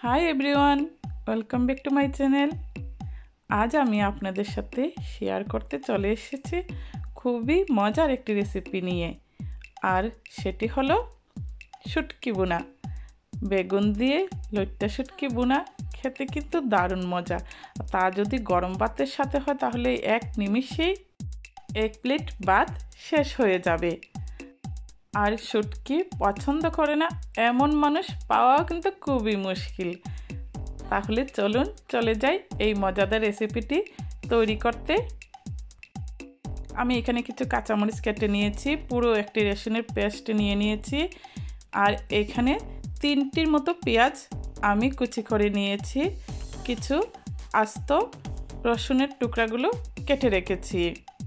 High everyone, welcome back to my channel. আজ আমি আপনাদের সাথে শেয়ার করতে চলে এসেছি খুবই মজার একটি রেসিপি নিয়ে, আর সেটি হলো শুটকি বোনা। বেগুন দিয়ে লইট্টা শুটকি বোনা খেতে কিন্তু দারুণ মজা। তা যদি গরম ভাতের সাথে হয় তাহলে এক নিমিষেই এক প্লেট ভাত শেষ হয়ে যাবে। আর শুটকি পছন্দ করে না এমন মানুষ পাওয়াও কিন্তু খুবই মুশকিল। তাহলে চলুন চলে যাই এই মজাদার রেসিপিটি তৈরি করতে। আমি এখানে কিছু কাঁচামরিচ কেটে নিয়েছি, পুরো একটি রসুনের পেস্ট নিয়ে নিয়েছি, আর এখানে 3টির মতো পেঁয়াজ আমি কুচি করে নিয়েছি। কিছু আস্ত রসুনের টুকরাগুলো কেটে রেখেছি।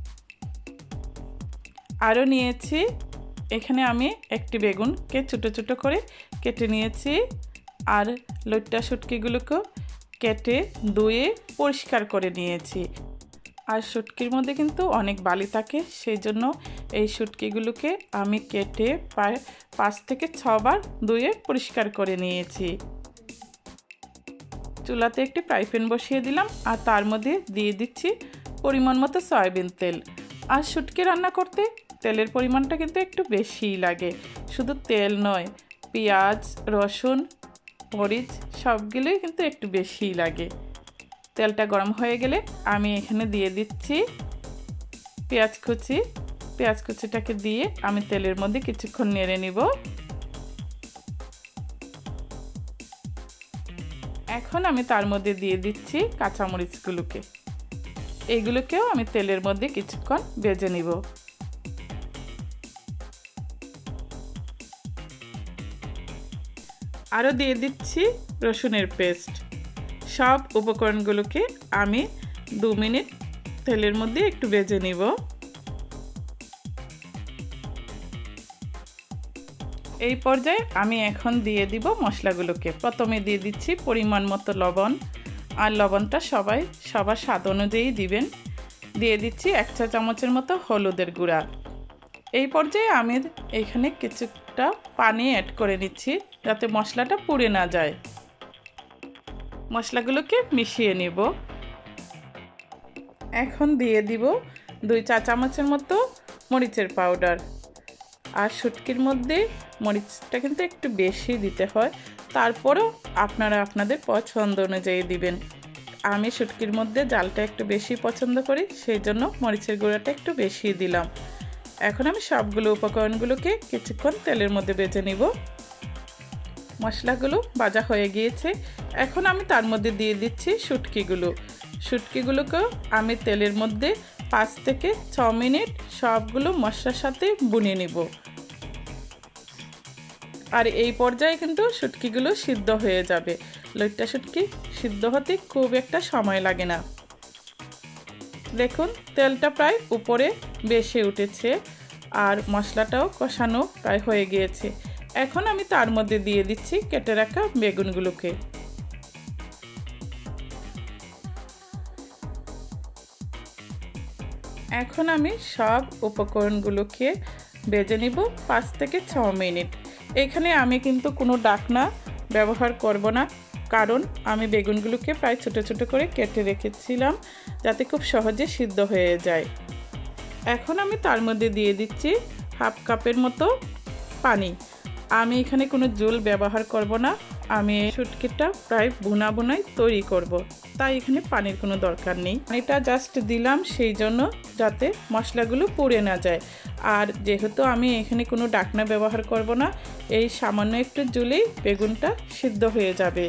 আরও নিয়েছি, এখানে আমি একটি বেগুনকে ছোটো ছোটো করে কেটে নিয়েছি, আর লইট্টা শুটকিগুলোকেও কেটে ধুয়ে পরিষ্কার করে নিয়েছি। আর শুটকির মধ্যে কিন্তু অনেক বালি থাকে, সেই জন্য এই শুটকিগুলোকে আমি কেটে প্রায় 5 থেকে 6 বার ধুয়ে পরিষ্কার করে নিয়েছি। চুলাতে একটি ফ্রাই প্যান বসিয়ে দিলাম, আর তার মধ্যে দিয়ে দিচ্ছি পরিমাণ মতো সয়াবিন তেল। আর শুটকি রান্না করতে তেলের পরিমাণটা কিন্তু একটু বেশিই লাগে। শুধু তেল নয়, পেঁয়াজ, রসুন, মরিচ সবগুলোই কিন্তু একটু বেশিই লাগে। তেলটা গরম হয়ে গেলে আমি এখানে দিয়ে দিচ্ছি পেঁয়াজ কুচিটাকে দিয়ে আমি তেলের মধ্যে কিছুক্ষণ নেড়ে নিব। এখন আমি তার মধ্যে দিয়ে দিচ্ছি কাঁচামরিচগুলোকে। এইগুলোকেও আমি তেলের মধ্যে কিছুক্ষণ ভেজে নিব। আরও দিয়ে দিচ্ছি রসুনের পেস্ট। সব উপকরণগুলোকে আমি 2 মিনিট তেলের মধ্যে একটু ভেজে নিব। এই পর্যায়ে আমি এখন দিয়ে দিব মশলাগুলোকে। প্রথমে দিয়ে দিচ্ছি পরিমাণ মতো লবণ, আর লবণটা সবার স্বাদ অনুযায়ী দিবেন। দিয়ে দিচ্ছি 1 চা চামচের মতো হলুদের গুঁড়া। এই পর্যায়ে আমি এখানে কিছুটা পানি অ্যাড করে নিচ্ছি যাতে মশলাটা পুড়ে না যায়। মশলাগুলোকে মিশিয়ে নিব। এখন দিয়ে দিব 2 চা চামচের মতো মরিচের পাউডার। আর শুটকির মধ্যে মরিচটা কিন্তু একটু বেশি দিতে হয়, তারপরেও আপনারা আপনাদের পছন্দ অনুযায়ী দিবেন। আমি শুটকির মধ্যে ঝালটা একটু বেশি পছন্দ করি, সেই জন্য মরিচের গুঁড়াটা একটু বেশি দিলাম। এখন আমি সবগুলো উপকরণগুলোকে কিছুক্ষণ তেলের মধ্যে ভেজে নিব। মশলাগুলো ভাজা হয়ে গিয়েছে, এখন আমি তার মধ্যে দিয়ে দিচ্ছি শুটকিগুলোকেও আমি তেলের মধ্যে 5 থেকে 6 মিনিট সবগুলো মশলার সাথে ভুনে নিব। আর এই পর্যায়ে কিন্তু শুটকিগুলো সিদ্ধ হয়ে যাবে। লইট্টা শুটকি সিদ্ধ হতে খুব একটা সময় লাগে না। দেখুন তেলটা প্রায় উপরে ভেসে উঠেছে, আর মশলাটাও কষানো প্রায় হয়ে গিয়েছে। এখন আমি তার মধ্যে দিয়ে দিচ্ছি কেটে রাখা বেগুনগুলোকে। এখন আমি সব উপকরণগুলোকে ভেজে নিব 5 থেকে 6 মিনিট। এখানে আমি কিন্তু কোনো ঢাকনা ব্যবহার করব না, কারণ আমি বেগুনগুলোকে প্রায় ছোট ছোট করে কেটে রেখেছিলাম যাতে খুব সহজে সিদ্ধ হয়ে যায়। এখন আমি তার মধ্যে দিয়ে দিচ্ছি 1/2 কাপের মতো পানি। আমি এখানে কোনো ঝোল ব্যবহার করব না, আমি শুটকিটা প্রায় ভুনাই তৈরি করব, তাই এখানে পানির কোনো দরকার নেই। পানিটা জাস্ট দিলাম সেই জন্য যাতে মশলাগুলো পুড়ে না যায়। আর যেহেতু আমি এখানে কোনো ঢাকনা ব্যবহার করব না, এই সামান্য একটু ঝোলেই বেগুনটা সিদ্ধ হয়ে যাবে।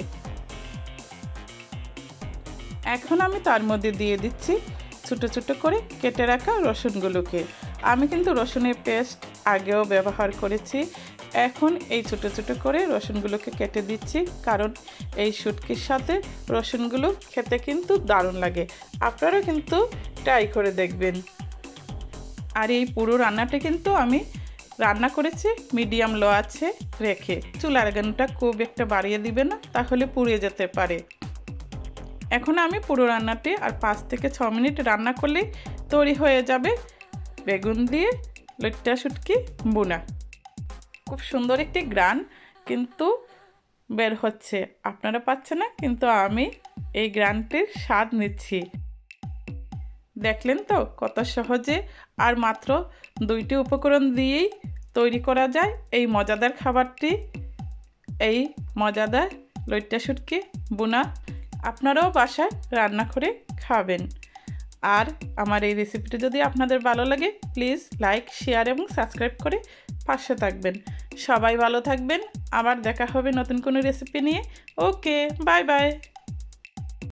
এখন আমি তার মধ্যে দিয়ে দিচ্ছি ছোট ছোট করে কেটে রাখা রসুনগুলোকে। আমি কিন্তু রসুনের পেস্ট আগেও ব্যবহার করেছি, এখন এই ছোট ছোট করে রসুনগুলোকে কেটে দিচ্ছি, কারণ এই শুটকির সাথে রসুনগুলো খেতে কিন্তু দারুণ লাগে। আপনারা কিন্তু ট্রাই করে দেখবেন। আর এই পুরো রান্নাটা কিন্তু আমি রান্না করেছি মিডিয়াম লো আছে রেখে। চুলার আগুনটা খুব একটা বাড়িয়ে দিবে না, তাহলে পুড়ে যেতে পারে। এখন আমি পুরো রান্নাটি আর 5 থেকে 6 মিনিট রান্না করলে তৈরি হয়ে যাবে বেগুন দিয়ে লইট্টা শুটকি বোনা। খুব সুন্দর একটি গ্রান কিন্তু বের হচ্ছে, আপনারা পাচ্ছেন না, কিন্তু আমি এই গ্রানটির স্বাদ নিচ্ছি। দেখলেন তো কত সহজে আর মাত্র 2টি উপকরণ দিয়েই তৈরি করা যায় এই মজাদার খাবারটি। এই মজাদার লইট্টা শুটকি বোনা আপনারাও বাসায় রান্না করে খাবেন। আর আমার এই রেসিপিটি যদি আপনাদের ভালো লাগে প্লিজ লাইক, শেয়ার এবং সাবস্ক্রাইব করে পাশে থাকবেন। সবাই ভালো থাকবেন, আবার দেখা হবে নতুন কোনো রেসিপি নিয়ে। Okay, bye by.